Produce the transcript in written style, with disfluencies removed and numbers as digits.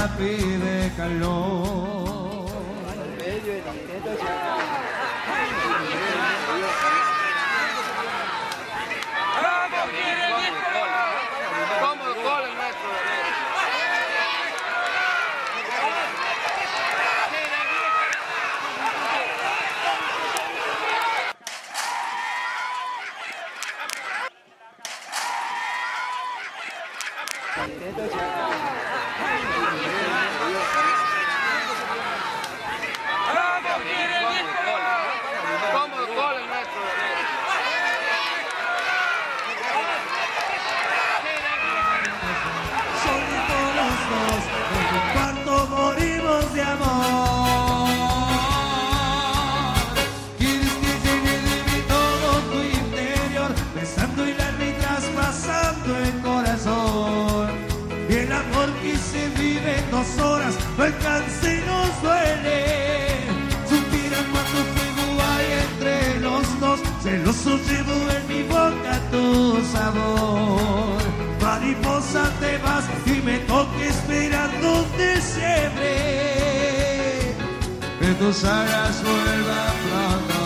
ella pide calor. Cuando morimos de amor, quieres que llene de mí todo tu interior, besando y y traspasando el corazón. Y el amor que se vive en 2 horas no alcanza y nos duele. Suspira cuando fuego hay entre los dos, celoso llevo en mi boca tu sabor. Mariposa te vas y me toque esperando diciembre, que tus alas vuelvan pronto.